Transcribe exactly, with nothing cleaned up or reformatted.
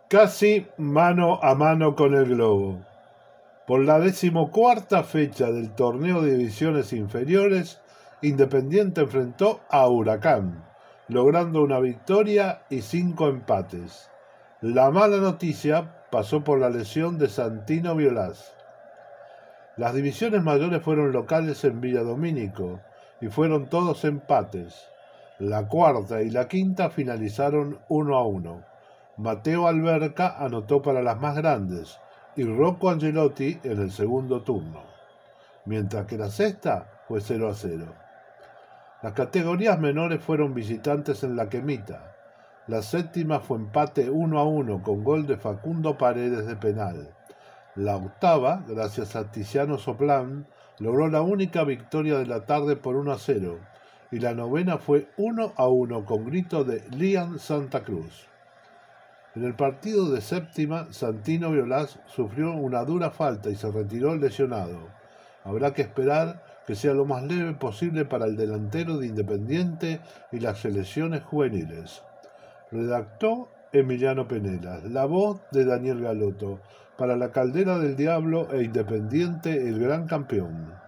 Casi mano a mano con el globo. Por la decimocuarta fecha del torneo de divisiones inferiores, Independiente enfrentó a Huracán, logrando una victoria y cinco empates. La mala noticia pasó por la lesión de Santino Violás. Las divisiones mayores fueron locales en Villa Domínico y fueron todos empates. La cuarta y la quinta finalizaron uno a uno. Mateo Alberca anotó para las más grandes y Rocco Angelotti en el segundo turno, mientras que la sexta fue cero a cero. Las categorías menores fueron visitantes en la Quemita. La séptima fue empate uno a uno con gol de Facundo Paredes de penal. La octava, gracias a Tiziano Soplán, logró la única victoria de la tarde por uno a cero, y la novena fue uno a uno con grito de Lian Santa Cruz. En el partido de séptima, Santino Violás sufrió una dura falta y se retiró lesionado. Habrá que esperar que sea lo más leve posible para el delantero de Independiente y las selecciones juveniles. Redactó Emiliano Penelas, la voz de Daniel Galoto, para La Caldera del Diablo e Independiente, el gran campeón.